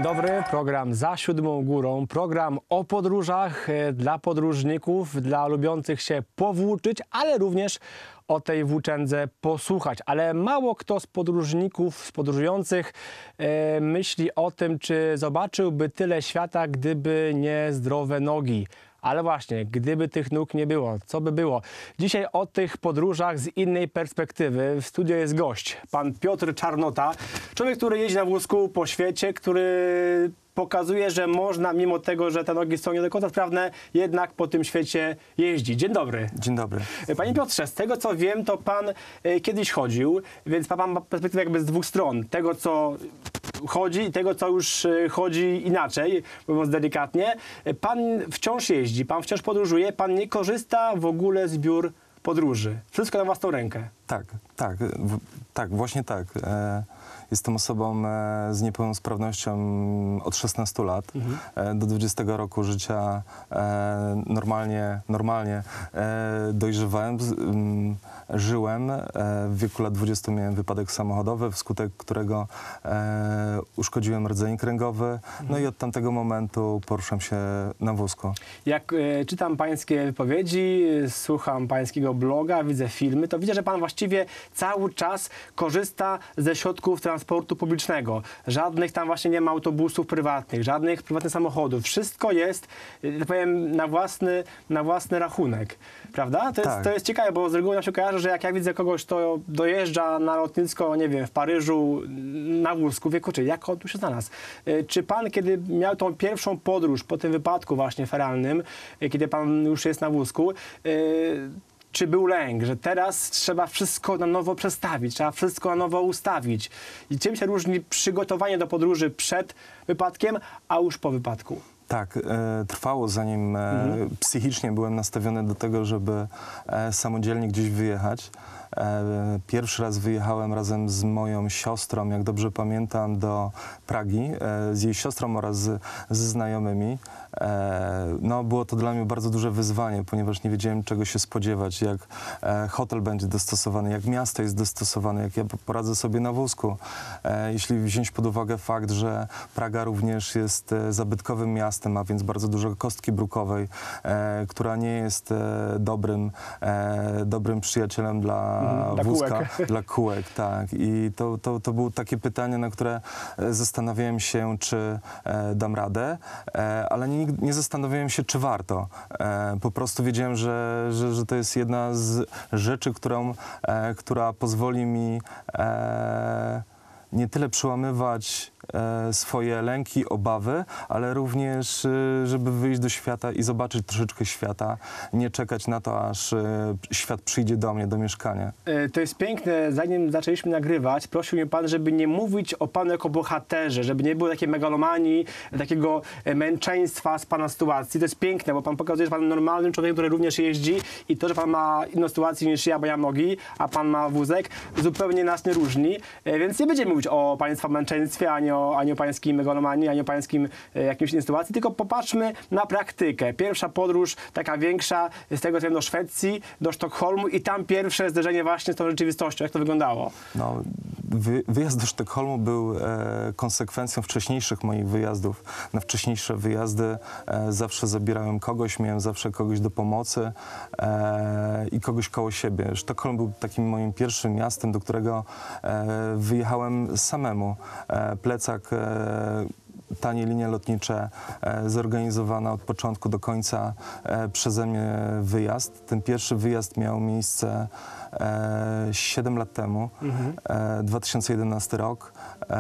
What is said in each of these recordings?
dobry, program Za Siódmą Górą, program o podróżach dla podróżników, dla lubiących się powłóczyć, ale również o tej włóczędze posłuchać. Ale mało kto z podróżników, z podróżujących myśli o tym, czy zobaczyłby tyle świata, gdyby nie zdrowe nogi. Ale właśnie, gdyby tych nóg nie było, co by było? Dzisiaj o tych podróżach z innej perspektywy. W studio jest gość, pan Piotr Czarnota. Człowiek, który jeździ na wózku po świecie, który pokazuje, że można, mimo tego, że te nogi są nie do końca sprawne, jednak po tym świecie jeździ. Dzień dobry. Dzień dobry. Panie Piotrze, z tego co wiem, to pan kiedyś chodził, więc pan ma perspektywę jakby z dwóch stron. Tego, co chodzi i tego, co już chodzi inaczej, mówiąc delikatnie. Pan wciąż jeździ, pan wciąż podróżuje, pan nie korzysta w ogóle z biur podróży. Wszystko na własną rękę. Tak, właśnie tak. Jestem osobą z niepełnosprawnością od 16 lat. Do 20 roku życia normalnie dojrzewałem, żyłem. W wieku lat 20 miałem wypadek samochodowy, wskutek którego uszkodziłem rdzeń kręgowy. No i od tamtego momentu poruszam się na wózku. Jak czytam pańskie wypowiedzi, słucham pańskiego bloga, widzę filmy, to widzę, że pan właściwie cały czas korzysta ze środków transportu publicznego. Żadnych tam właśnie nie ma autobusów prywatnych, żadnych prywatnych samochodów. Wszystko jest, tak powiem, na własny rachunek. Prawda? To jest ciekawe, bo z reguły nam się kojarzy, że jak ja widzę kogoś, kto dojeżdża na lotnisko, nie wiem, w Paryżu na wózku, wie, kurczę, jak on tu się znalazł? Czy pan, kiedy miał tą pierwszą podróż po tym wypadku właśnie feralnym, kiedy pan już jest na wózku, czy był lęk, że teraz trzeba wszystko na nowo przestawić, trzeba wszystko na nowo ustawić? I czym się różni przygotowanie do podróży przed wypadkiem, a już po wypadku? Tak, trwało zanim psychicznie byłem nastawiony do tego, żeby samodzielnie gdzieś wyjechać. Pierwszy raz wyjechałem razem z moją siostrą, jak dobrze pamiętam, do Pragi, z jej siostrą oraz ze znajomymi. No, było to dla mnie bardzo duże wyzwanie, ponieważ nie wiedziałem, czego się spodziewać, jak hotel będzie dostosowany, jak miasto jest dostosowane, jak ja poradzę sobie na wózku. Jeśli wziąć pod uwagę fakt, że Praga również jest zabytkowym miastem, a więc bardzo dużo kostki brukowej, która nie jest dobrym przyjacielem dla wózka, dla kółek, tak. I to były takie pytania, na które zastanawiałem się, czy dam radę, ale nie zastanawiałem się, czy warto. Po prostu wiedziałem, że to jest jedna z rzeczy, która pozwoli mi nie tyle przełamywać swoje lęki, obawy, ale również, żeby wyjść do świata i zobaczyć troszeczkę świata, nie czekać na to, aż świat przyjdzie do mnie, do mieszkania. To jest piękne. Zanim zaczęliśmy nagrywać, prosił mnie pan, żeby nie mówić o panu jako bohaterze, żeby nie było takiej megalomanii, takiego męczeństwa z pana sytuacji. To jest piękne, bo pan pokazuje, że pan normalnym człowiekiem, który również jeździ, i to, że pan ma inną sytuację niż ja, bo ja mam nogi, a pan ma wózek, zupełnie nas nie różni. Więc nie będziemy mówić o państwa męczeństwie, ani o pańskiej megalomanii, ani o pańskim jakimś innej sytuacji, tylko popatrzmy na praktykę. Pierwsza podróż, taka większa, z tego co wiem, do Szwecji, do Sztokholmu, i tam pierwsze zderzenie właśnie z tą rzeczywistością. Jak to wyglądało? No, wyjazd do Sztokholmu był konsekwencją wcześniejszych moich wyjazdów. Na wcześniejsze wyjazdy zawsze zabierałem kogoś, miałem zawsze kogoś do pomocy i kogoś koło siebie. Sztokholm był takim moim pierwszym miastem, do którego wyjechałem samemu. Plecak, tanie linie lotnicze, zorganizowana od początku do końca przeze mnie wyjazd. Ten pierwszy wyjazd miał miejsce 7 lat temu, 2011 rok.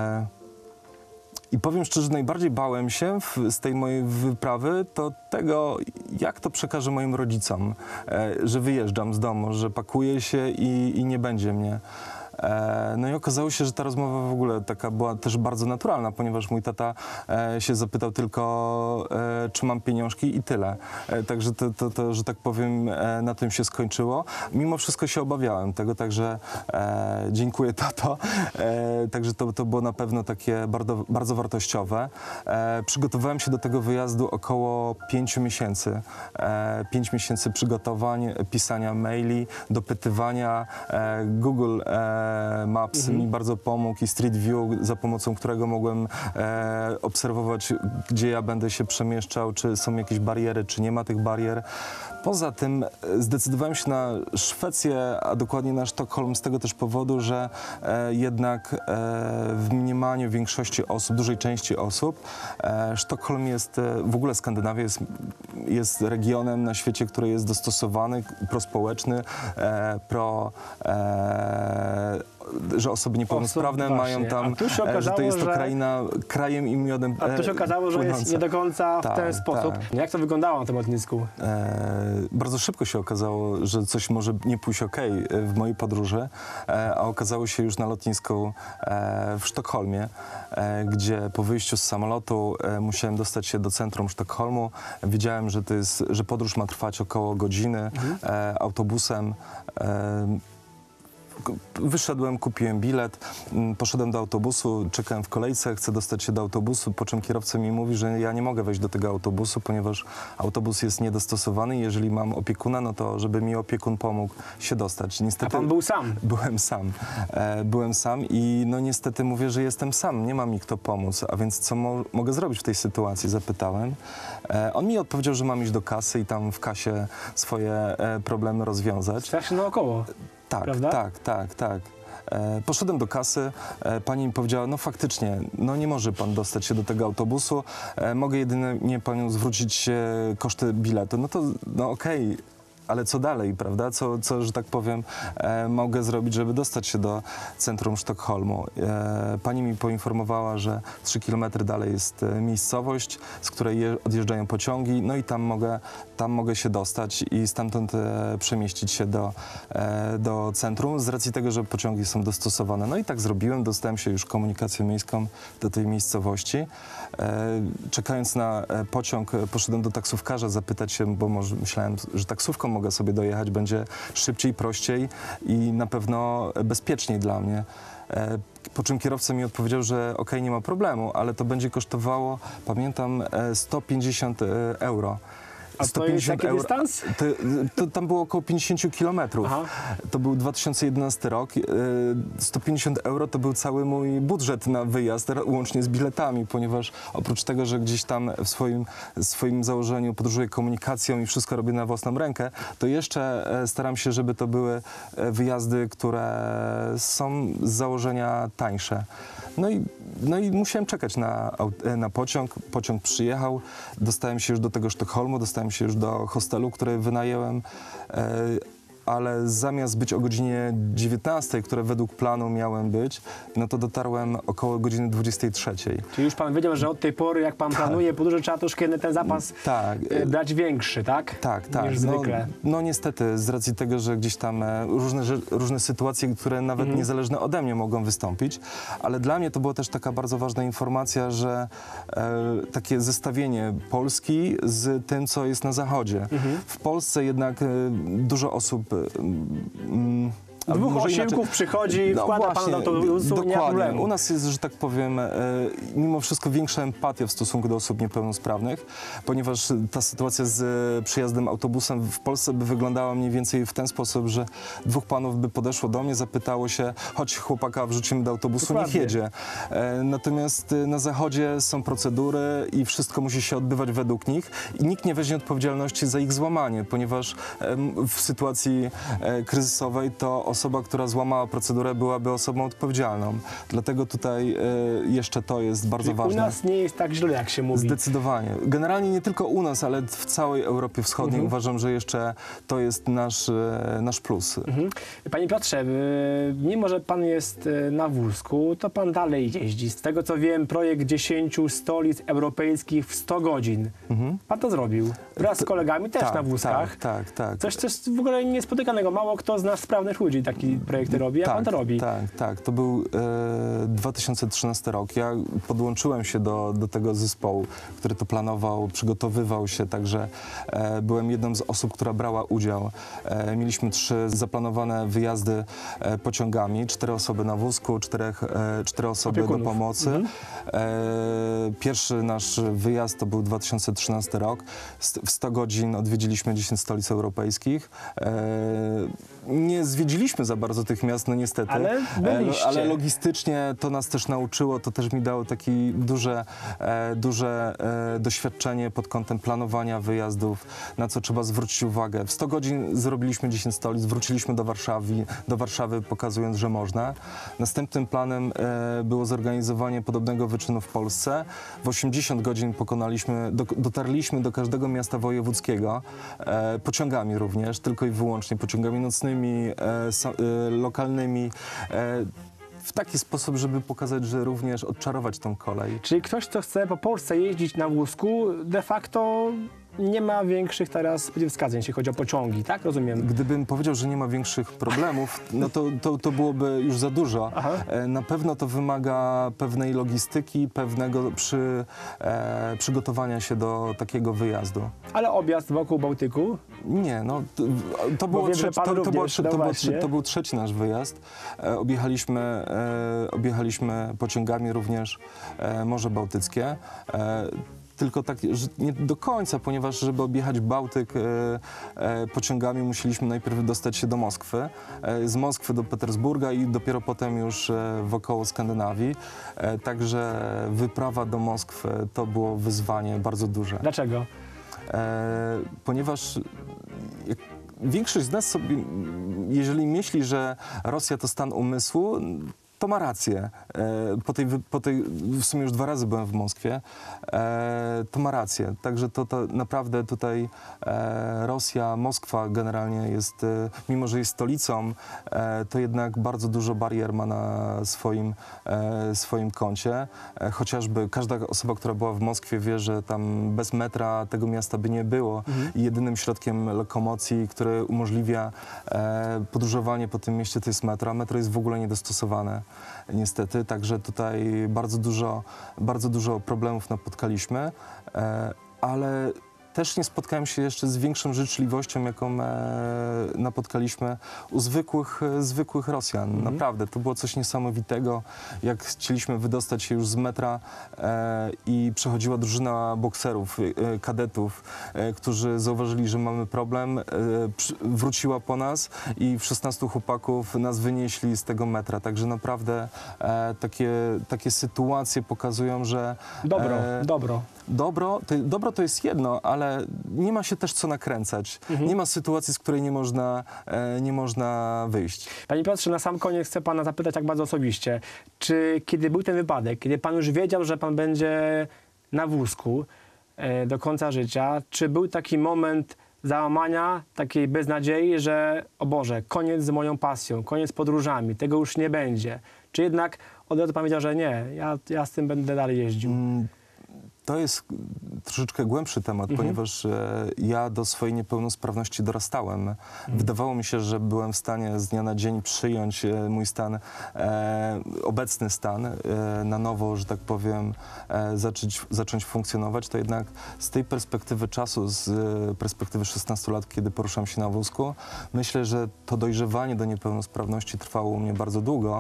I powiem szczerze, najbardziej bałem się z tej mojej wyprawy to tego, jak to przekażę moim rodzicom, że wyjeżdżam z domu, że pakuję się i nie będzie mnie. No i okazało się, że ta rozmowa w ogóle taka była też bardzo naturalna, ponieważ mój tata się zapytał tylko, czy mam pieniążki, i tyle. Także to, że tak powiem, na tym się skończyło. Mimo wszystko się obawiałem tego, także dziękuję, tato. Także to było na pewno takie bardzo, bardzo wartościowe. Przygotowałem się do tego wyjazdu około 5 miesięcy. 5 miesięcy przygotowań, pisania maili, dopytywania. Google Maps mi bardzo pomógł i Street View, za pomocą którego mogłem obserwować, gdzie ja będę się przemieszczał, czy są jakieś bariery, czy nie ma tych barier. Poza tym zdecydowałem się na Szwecję, a dokładnie na Sztokholm z tego też powodu, że jednak w mniemaniu większości osób, dużej części osób, Sztokholm jest, w ogóle Skandynawia jest regionem na świecie, który jest dostosowany, prospołeczny, że osoby niepełnosprawne mają tam, że to jest to krajem i miodem A tu się okazało, że jest nie do końca w ten sposób. Tak. Jak to wyglądało na tym lotnisku? Bardzo szybko się okazało, że coś może nie pójść w mojej podróży, a okazało się już na lotnisku w Sztokholmie, gdzie po wyjściu z samolotu musiałem dostać się do centrum Sztokholmu. Wiedziałem, że podróż ma trwać około godziny autobusem. Wyszedłem, kupiłem bilet, poszedłem do autobusu, czekałem w kolejce, chcę dostać się do autobusu, po czym kierowca mi mówi, że ja nie mogę wejść do tego autobusu, ponieważ autobus jest niedostosowany i jeżeli mam opiekuna, no to żeby mi opiekun pomógł się dostać. Niestety, a pan był sam? Byłem sam. Byłem sam i no niestety mówię, że jestem sam, nie ma mi kto pomóc, a więc co mogę zrobić w tej sytuacji? Zapytałem. On mi odpowiedział, że mam iść do kasy i tam w kasie swoje problemy rozwiązać. Tak się naokoło. Tak, prawda? tak. Poszedłem do kasy, pani mi powiedziała, no faktycznie, no nie może pan dostać się do tego autobusu, mogę jedynie panu zwrócić koszty biletu. No to, no okej. Ale co dalej, prawda? Co, że tak powiem, mogę zrobić, żeby dostać się do centrum Sztokholmu? Pani mi poinformowała, że 3 km dalej jest miejscowość, z której odjeżdżają pociągi, no i tam mogę się dostać i stamtąd przemieścić się do centrum, z racji tego, że pociągi są dostosowane. No i tak zrobiłem, dostałem się już komunikacją miejską do tej miejscowości. Czekając na pociąg, poszedłem do taksówkarza zapytać się, bo może myślałem, że taksówką mogę sobie dojechać, będzie szybciej, prościej i na pewno bezpieczniej dla mnie. Po czym kierowca mi odpowiedział, że okej, nie ma problemu, ale to będzie kosztowało, pamiętam, 150 euro. A to jest jaki dystans? To tam było około 50 kilometrów. To był 2011 rok. 150 euro to był cały mój budżet na wyjazd, łącznie z biletami, ponieważ oprócz tego, że gdzieś tam w swoim założeniu podróżuję komunikacją i wszystko robię na własną rękę, to jeszcze staram się, żeby to były wyjazdy, które są z założenia tańsze. No i musiałem czekać na pociąg. Pociąg przyjechał, dostałem się już do tego Sztokholmu, dostałem się już do hostelu, który wynajęłem, ale zamiast być o godzinie 19, które według planu miałem być, no to dotarłem około godziny 23. Czyli już pan wiedział, że od tej pory, jak pan planuje podróże, trzeba troszkę ten zapas brać większy, tak? Tak. Niż zwykle. No niestety, z racji tego, że gdzieś tam różne sytuacje, które nawet niezależne ode mnie mogą wystąpić, ale dla mnie to była też taka bardzo ważna informacja, że takie zestawienie Polski z tym, co jest na Zachodzie. W Polsce jednak dużo osób Dwóch osiłków przychodzi, wkłada pan do autobusu, nie ma problemu. U nas jest, że tak powiem, mimo wszystko większa empatia w stosunku do osób niepełnosprawnych, ponieważ ta sytuacja z przyjazdem autobusem w Polsce by wyglądała mniej więcej w ten sposób, że dwóch panów by podeszło do mnie, zapytało się, chodź chłopaka, wrzucimy do autobusu, niech jedzie. Natomiast na Zachodzie są procedury i wszystko musi się odbywać według nich i nikt nie weźmie odpowiedzialności za ich złamanie, ponieważ w sytuacji kryzysowej to osoba, która złamała procedurę, byłaby osobą odpowiedzialną. Dlatego tutaj jeszcze to jest bardzo ważne. U nas nie jest tak źle, jak się mówi. Zdecydowanie. Generalnie nie tylko u nas, ale w całej Europie Wschodniej uważam, że jeszcze to jest nasz plus. Panie Piotrze, mimo że pan jest na wózku, to pan dalej jeździ. Z tego co wiem, projekt 10 stolic europejskich w 100 godzin. Pan to zrobił. Wraz z kolegami też na wózkach. Tak. Coś w ogóle niespotykanego. Mało kto z nas sprawnych ludzi taki projekty robi, a pan to robi. Tak. To był 2013 rok. Ja podłączyłem się do tego zespołu, który to planował, przygotowywał się, także byłem jedną z osób, która brała udział. Mieliśmy 3 zaplanowane wyjazdy pociągami, 4 osoby na wózku, 4 osoby do pomocy. Pierwszy nasz wyjazd to był 2013 rok. W 100 godzin odwiedziliśmy 10 stolic europejskich. Nie zwiedziliśmy za bardzo tych miast, no niestety. Ale byliście. Ale logistycznie to nas też nauczyło, to też mi dało takie duże doświadczenie pod kątem planowania wyjazdów, na co trzeba zwrócić uwagę. W 100 godzin zrobiliśmy 10 stolic, wróciliśmy do Warszawy, pokazując, że można. Następnym planem było zorganizowanie podobnego wyczynu w Polsce. W 80 godzin dotarliśmy do każdego miasta wojewódzkiego, pociągami również, tylko i wyłącznie pociągami nocnymi, lokalnymi, w taki sposób, żeby pokazać, że również odczarować tą kolej. Czyli ktoś, kto chce po Polsce jeździć na wózku, de facto nie ma większych teraz wskazań, jeśli chodzi o pociągi, tak? Rozumiem. Gdybym powiedział, że nie ma większych problemów, no to byłoby już za dużo. Aha. Na pewno to wymaga pewnej logistyki, pewnego przygotowania się do takiego wyjazdu. Ale objazd wokół Bałtyku? Nie, no to był trzeci nasz wyjazd. Objechaliśmy pociągami również Morze Bałtyckie. Tylko tak, że nie do końca, ponieważ żeby objechać Bałtyk pociągami musieliśmy najpierw dostać się do Moskwy, z Moskwy do Petersburga i dopiero potem już wokoło Skandynawii. Także wyprawa do Moskwy to było wyzwanie bardzo duże. Dlaczego? Ponieważ większość z nas sobie, jeżeli myśli, że Rosja to stan umysłu, to ma rację. W sumie już 2 razy byłem w Moskwie. To ma rację. Także to naprawdę tutaj Rosja, Moskwa generalnie jest, mimo że jest stolicą, to jednak bardzo dużo barier ma na swoim koncie. Chociażby każda osoba, która była w Moskwie, wie, że tam bez metra tego miasta by nie było. I jedynym środkiem lokomocji, który umożliwia podróżowanie po tym mieście, to jest metro, a metro jest w ogóle niedostosowane. Niestety, także tutaj bardzo dużo problemów napotkaliśmy, ale też nie spotkałem się jeszcze z większą życzliwością, jaką napotkaliśmy u zwykłych Rosjan. Naprawdę, to było coś niesamowitego. Jak chcieliśmy wydostać się już z metra i przechodziła drużyna bokserów, kadetów, którzy zauważyli, że mamy problem, wróciła po nas i 16 chłopaków nas wynieśli z tego metra. Także naprawdę takie sytuacje pokazują, że... Dobro to jest jedno, ale nie ma się też co nakręcać. Nie ma sytuacji, z której nie można wyjść. Panie Piotrze, na sam koniec chcę pana zapytać tak bardzo osobiście. Czy kiedy był ten wypadek, kiedy pan już wiedział, że pan będzie na wózku do końca życia, czy był taki moment załamania, takiej beznadziei, że o Boże, koniec z moją pasją, koniec z podróżami, tego już nie będzie? Czy jednak od razu pan wiedział, że nie, ja z tym będę dalej jeździł? To jest troszeczkę głębszy temat, ponieważ ja do swojej niepełnosprawności dorastałem. Wydawało mi się, że byłem w stanie z dnia na dzień przyjąć mój stan, obecny stan, na nowo, że tak powiem, zacząć funkcjonować. To jednak z tej perspektywy czasu, z perspektywy 16 lat, kiedy poruszam się na wózku, myślę, że to dojrzewanie do niepełnosprawności trwało u mnie bardzo długo.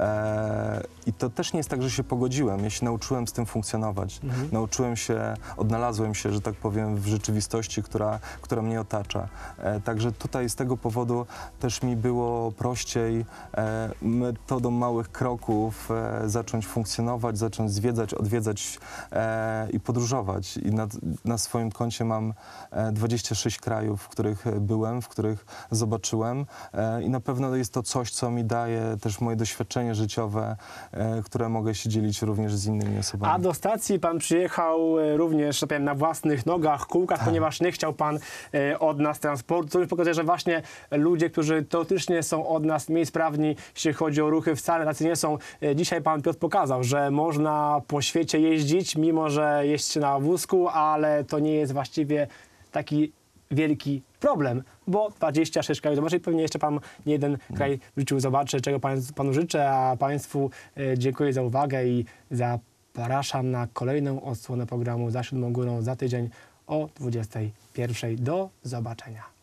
I to też nie jest tak, że się pogodziłem. Ja się nauczyłem z tym funkcjonować. Odnalazłem się, że tak powiem, w rzeczywistości, która mnie otacza. Także tutaj z tego powodu też mi było prościej metodą małych kroków zacząć funkcjonować, zacząć zwiedzać, odwiedzać i podróżować. I na swoim koncie mam 26 krajów, w których byłem, w których zobaczyłem i na pewno jest to coś, co mi daje też moje doświadczenie życiowe, które mogę się dzielić również z innymi osobami. A do stacji pan przyjechał również, że powiem, na własnych nogach, kółkach, ponieważ nie chciał pan od nas transportu. To już pokazuje, że właśnie ludzie, którzy teoretycznie są od nas mniej sprawni, jeśli chodzi o ruchy, wcale tacy nie są. Dzisiaj pan Piotr pokazał, że można po świecie jeździć, mimo że jeździ się na wózku, ale to nie jest właściwie taki wielki problem, bo 26 krajów zobaczy i pewnie jeszcze pan nie jeden kraj w życiu zobaczy, czego panu życzę, a państwu dziękuję za uwagę i zapraszam na kolejną odsłonę programu Za Siódmą Górą za tydzień o 21:00. Do zobaczenia.